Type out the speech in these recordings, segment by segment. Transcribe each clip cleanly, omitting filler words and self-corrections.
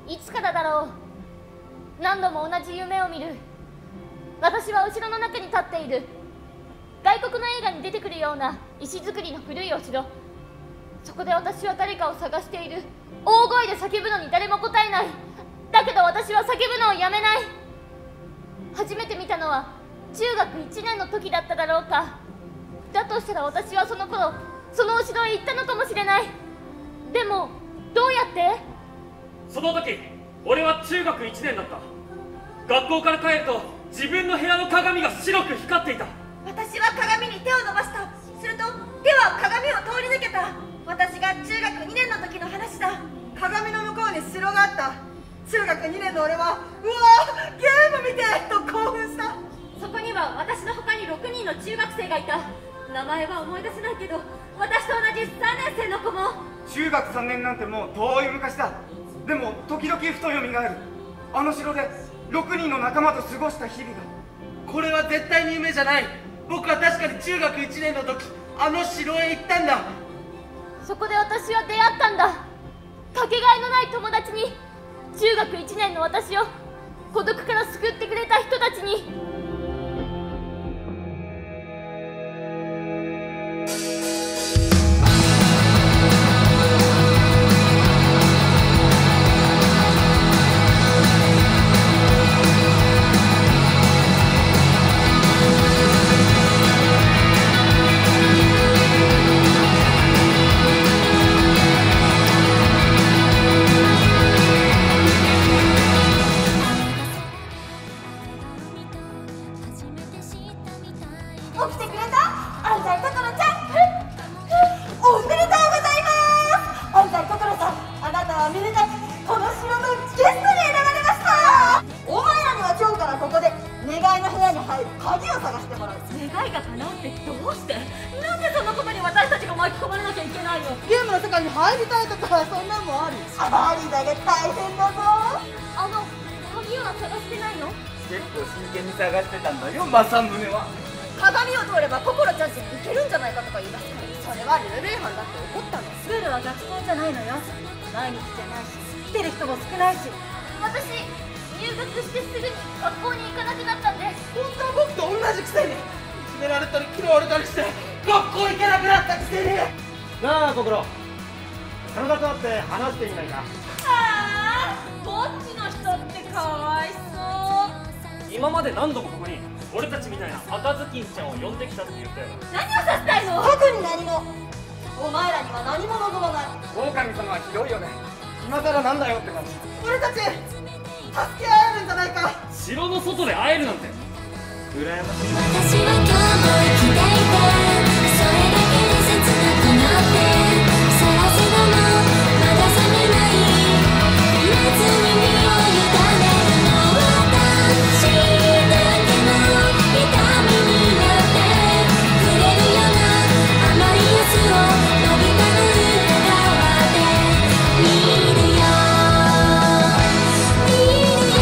いつからだろう、何度も同じ夢を見る。私はお城の中に立っている。外国の映画に出てくるような石造りの古いお城。そこで私は誰かを探している。大声で叫ぶのに誰も答えない。だけど私は叫ぶのをやめない。初めて見たのは中学1年の時だっただろうか。だとしたら私はその頃そのお城へ行ったのかもしれない。でもどうやって？ その時俺は中学1年だった。学校から帰ると自分の部屋の鏡が白く光っていた。 私は鏡に手を伸ばした。すると手は鏡を通り抜けた。私が中学2年の時の話だ。鏡の向こうに城があった。中学2年の俺はうわーゲーム見てと興奮した。 そこには私の他に6人の中学生がいた。名前は思い出せないけど私と同じ3年生の子も。 中学3年なんてもう遠い昔だ。でも時々ふとよみがえる。あの城で6人の仲間と過ごした日々が。 これは絶対に夢じゃない。僕は確かに中学1年の時あの城へ行ったんだ。 そこで私は出会ったんだ。かけがえのない友達に。中学1年の私を孤独から救ってくれた人たちに。 政宗は鏡を通れば心ちゃんちに行けるんじゃないかとか言い出すから、それはルール違反だって怒ったの。 ルールはガチコンじゃないのよ。毎日じゃないし来てる人も少ないし。私入学してすぐに学校に行かなくなったんです。 本当は僕と同じくせにいじめられたり嫌われたりして学校行けなくなったくせに。 なあ心、体と会って話してみないか。 ああ、こっちの人ってかわいそう。 今まで何度もここに俺たちみたいな赤ずきんちゃんを呼んできたって言ったよ。 何をさせたいの？ 特に何も。お前らには何も望まない。 狼様はひどいよね。今更なんだよって感じ。 俺たち助け合えるんじゃないか。 城の外で会えるなんて羨ましい。 私は今日も生きていて、それだけで切なくなって、探すのもまだ覚めない夏に身を委ねるの。私だけの痛みになってくれるような甘いやつをのび太の裏側で見るよ、見るよ。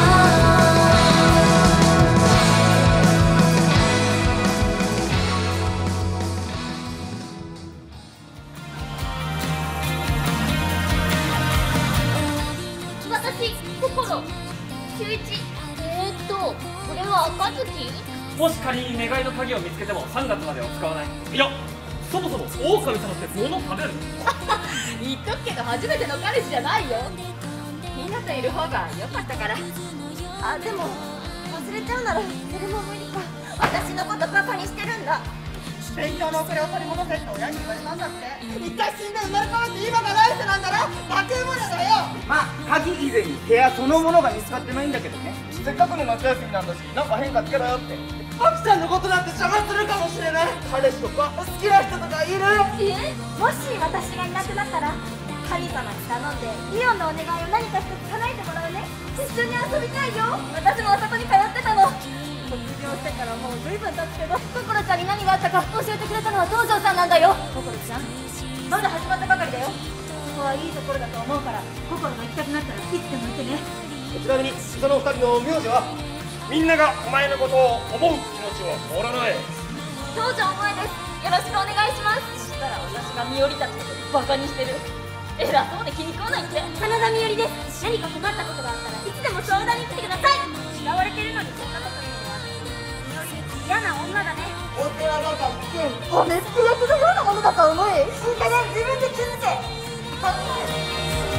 私、心、中一。これは赤ずき？ もし仮に願いの鍵を見つけても3月までは使わない。いや、そもそも狼様って物食べるの？ 言っとくけど初めての彼氏じゃないよ。みんなといる方が良かったから。 あ、でも忘れちゃうならそれも無理か。私のことバカにしてるんだ。勉強の遅れを取り戻せって親に言われたんだって。一回死んで生まれ変わって今が来世なんだろ。化け物だよ。 まあ鍵以前に部屋そのものが見つかってないんだけどね。せっかくの夏休みなんだし、なんか変化つけろよって。 アキちゃんのことだって邪魔するかもしれない。彼氏とか好きな人とかいる。 もし私がいなくなったら神様に頼んでリオンのお願いを何か一つ叶えてもらうね。一緒に遊びたいよ。私もあそこに通ってたの。卒業してからもう随分経つけど、心ちゃんに何があったか教えてくれたのは東條さんなんだよ。心ちゃん、まだ始まったばかりだよ。ここはいいところだと思うから、心が行きたくなったらいつでも行ってね。 ちなみにその2人の名字は？みんながお前のことを思う気持ちを変わらない。 東條萌です。よろしくお願いします。したら私がミオリたちのことバカにしてる。 偉そうで気に食わないって。 真田美織です。何か困ったことがあったらいつでも相談に来てください。嫌われてるのにそんなこと言うのは嫌な女だね。 お手はなんかおめって役のようなものだと思え。いい加減自分で気づけ。